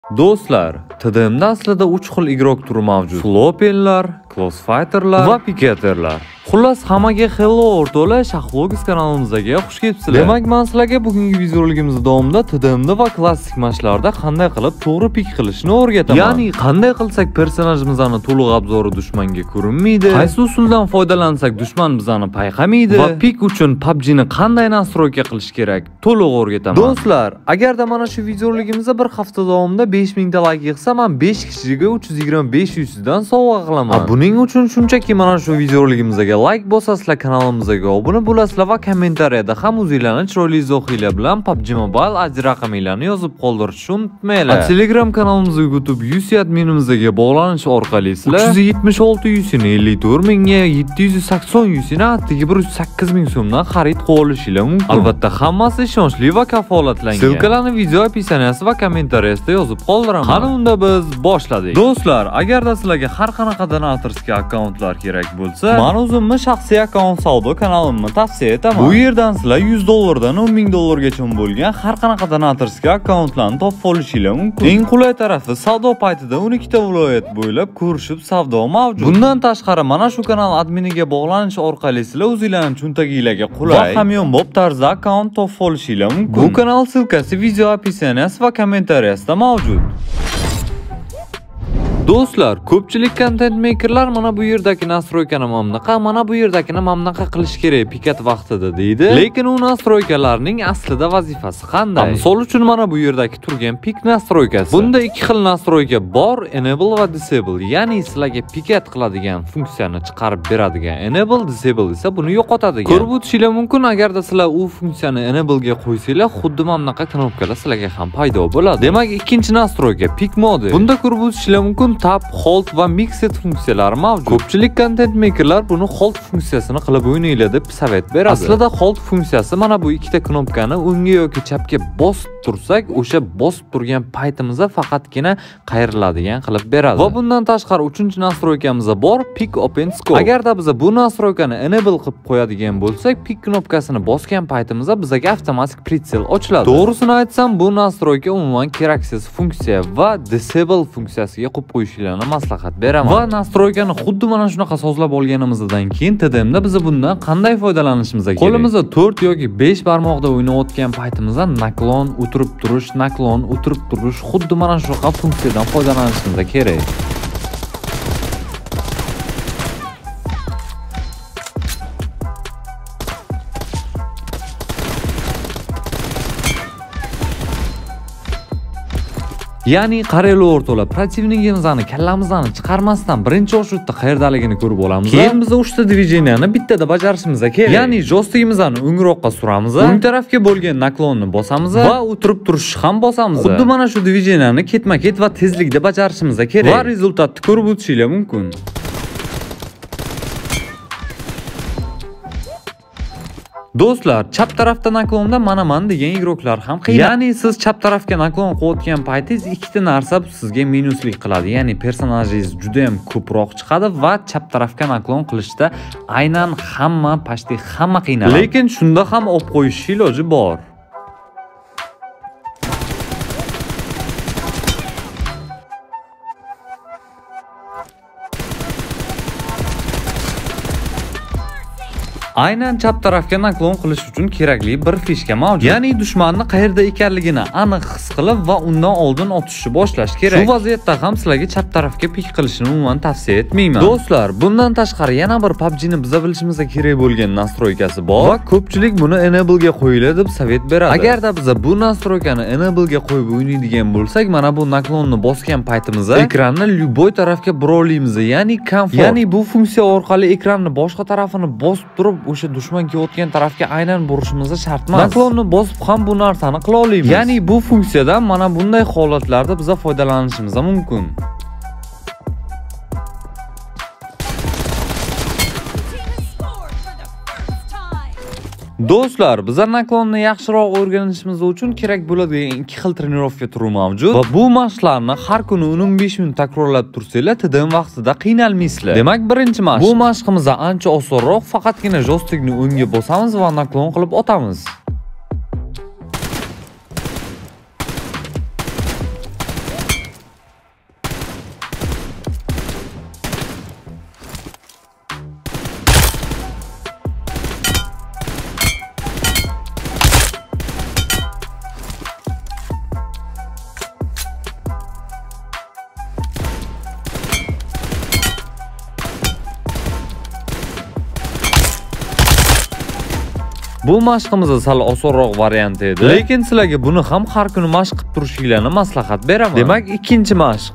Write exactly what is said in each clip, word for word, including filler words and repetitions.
Do'stlar, T D M'da aslida uch xil igrok turi mavjud. Flopenlar, Crossfighterlar va Piketerlar. Xullas, hammaga hello o'rtoqlar, Shaxlogis kanalimizga xush kelibsizlar. Demak, men sizlarga bugungi videoroligimiz davomida T D M'da va klassik mashlarda qanday qilib to'g'ri pik qilishni o'rgataman. Ya'ni, qanday qilsak personajimizni to'liq obzori dushmanga ko'rinmaydi, qaysi usuldan foydalansak dushman bizani payqamaydi va pik uchun P U B G ni qanday nastroyka qilish kerak to'liq o'rgataman. Do'stlar, agarda mana shu videoroligimizda bir hafta davomida besh ming ta like yig'sa, men besh kishiga uch yuz yigirma besh dan sovg'a qilaman. Buning uchun shunchaki mana shu videoroligimizga like bosasizlar, kanalimizga obuna bo'lasizlar va kommentariyada ham o'zingizlarning chiroyli izohinglar bilan P U B G Mobile aj raqaminglarni yozib qoldirishni unutmanglar. Telegram kanalimizga YouTube U C adminimizga bog'lanish orqali sizlar uch yuz yetmish olti yuzini ellik to'rt mingga, yetti yuz sakson yuzini atigi bir yuz sakkiz ming so'mdan xarid qilib olishingiz mumkin. Albatta, hammasi ishonchli va kafolatlangan. Silkalarni video opisiyaniyasi va kommentariyasida yozib qoldiraman. Qani unda biz boshladik. Do'stlar, agarda sizlarga har qanaqa donatorskiy akkauntlar kerak bo'lsa, men o'zimni shaxsiy akkaunt savdo kanalimni tavsiya etaman. Bu yerdan sizlar yuz dollardan o'n ming dollargacha bo'lgan har qanaqa donatorskiy akkauntlarni topib olishingiz mumkin. Eng qulay tarafi, savdo paytida o'n ikkita viloyat bo'ylab ko'rishib savdo mavjud. Bundan tashqari, mana shu kanal adminiga bog'lanish orqali sizlar o'zingizlarning cho'ntagingizga qulay va hamyonbop tarzda akkaunt topib olishingiz mumkin. Bu kanal silkasi video opisiyaniyasi va kommentariyasida mavjud. Do'stlar, ko'pchilik content makerlar mana bu yerdagi nastroykani mamnaqa, mana bu yerdagini mamnaqa qilish kerak pikat vaqtida deydi. Lekin u nastroykalarning aslida vazifasi qanday? Misol uchun mana bu yerdagi turgan pik nastroykasi. Bunda ikki xil nastroyka bor, enable va disable. Ya'ni sizlarga pikat qiladigan funksiyani chiqarib beradigan enable, disable esa buni yo'qotadigan. Ko'rib o'tishingiz mumkin, agarda sizlar u funksiyani enable ga qo'ysanglar, xuddi mamnaqa knopkalar sizlarga ham paydo bo'ladi. Demak, ikkinchi nastroyka pik modi. Bunda ko'rib o'tishingiz mumkin, tab, hold va mixed funksiyalari mavjud. Ko'pchilik content makerlar buni hold funksiyasini qilib o'ynanglar deb savat beradi. Aslida hold funksiyasi mana bu ikkita knopkani o'ngga yoki chapga bosib tursak, o'sha bosib turgan paytimizda faqatgina qayriladigan qilib beradi. Va bundan tashqari uchinchi nastroykamiz bor, pick open scope. Agarda biz bu nastroykani enable qilib qo'yadigan bo'lsak, pick knopkasini bosgan paytimizda bizga avtomatik pritsel ochiladi. To'g'risini aytsam, bu nastroyka umuman keraksiz funksiya va disable funksiyasiga qo'yib qo'yishinglarni maslahat beraman. Va nastroykani xuddi mana shunaqa sozlab olganimizdan keyin T D M'da biz bundan qanday foydalanishimiz kerak? Qo'limizda to'rt yoki besh barmoqda o'ynayotgan paytimizda naklon, o'tirib turish, naklon, o'tirib turish, xuddi mana shunaqa funksiyadan foydalanishimiz kerak. Ya'ni qaraylar o'rtoqlar, protivnigimizni kallamizdan chiqarmasdan birinchi o'shutda qayerdaligini ko'rib olamiz. Keyin biz uchta divideniyani bittada bajarishimiz kerak. Ya'ni joystikimizni o'ngroqqa suramiz, o'ng tarafga bo'lgan naklonni bosamiz va o'tirib turishni ham bosamiz. Xuddi mana shu divideniyani ketma-ket va tezlikda bajarishimiz kerak. Va rezultatni ko'rib o'tishingiz mumkin. Do'stlar, chap tarafda naklonda mana man degan igroklar ham qiyin. Ya'ni siz chap tarafga naklon qilayotgan paytingiz ikkita narsa sizga minuslik qiladi. Ya'ni personajingiz juda ham ko'proq chiqadi va chap tarafga naklon qilishda aynan hamma, pashti hamma qiynaladi. Lekin shunda ham olib qo'yish iloji bor. Aynan chap tarafga naklon qilish uchun kerakli bir fishka mavjud. Ya'ni dushmanni qayerda ekanligini aniq his qilib va undan oldin otishni boshlash kerak. Shu vaziyatda ham sizlarga chap tarafga pik qilishni umuman tavsiya etmayman. Do'stlar, bundan tashqari yana bir P U B G ni biza bilishimiz kerak bo'lgan nastroykasi bor va ko'pchilik buni enable ga qo'yinglar deb savat beradi. Agarda biz bu nastroykani enable ga qo'yib o'ynaydigan bo'lsak, mana bu naklonni bosgan paytimizda ekranni lyuboy tarafga buroliymiz, ya'ni comfort. Ya'ni bu funksiya orqali ekranni boshqa tarafini bosib turib o'sha dushman kelayotgan tarafga aynan burishimiz shart emas. Naklonni bosib ham bu narsani qila olamiz. Ya'ni bu funksiyadan mana bunday holatlarda biz foydalanishimiz mumkin. Do'stlar, bizlar naklonni yaxshiroq o'rganishimiz uchun kerak bo'ladigan ikki xil trenirovka turi mavjud va bu mashqlarni har kuni o'n besh minut takrorlab tursanglar, T D M vaqtida qiynalmaysizlar. Demak, birinchi mashq. Bu mashqimiz ancha osonroq, faqatgina joystikni o'ngga bosamiz va naklon qilib otamiz. Bu mashqimiz sal osonroq varianti edi, lekin sizlarga buni ham har kuni mashq qilib turishinglarni maslahat beraman. Demak, ikkinchi mashq.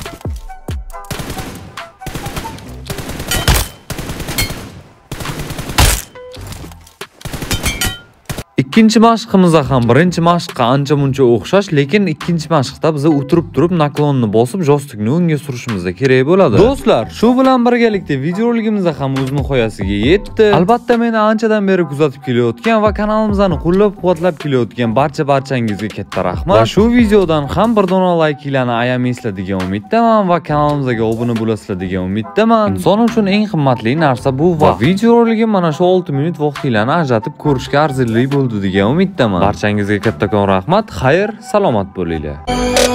Ikkinchi mashqimizda ham birinchi mashqqa ancha-muncha o'xshash, lekin ikkinchi mashqda biz o'tirib turib naklonni bosib joystikni o'ngga surishimizda kerak bo'ladi. Do'stlar, shu bilan birgalikda videoroligimizda ham o'z nihoyasiga yetdi. Albatta, meni anchadan beri kuzatib kelayotgan va kanalimizni qo'llab-quvvatlab kelayotgan barcha barchangizga katta rahmat. Va shu videodan ham bir dona layklarni ayamaysizlar degan umiddaman va kanalimizga obuna bo'lasizlar degan umiddaman. Inson uchun eng qimmatli narsa bu vaqt. Videoroligim mana shu olti minut vaqtinglarni ajratib ko'rishga arzirli bo'ldi degan umiddaman. Barchangizga kattakon rahmat. Xayr, salomat bo'linglar.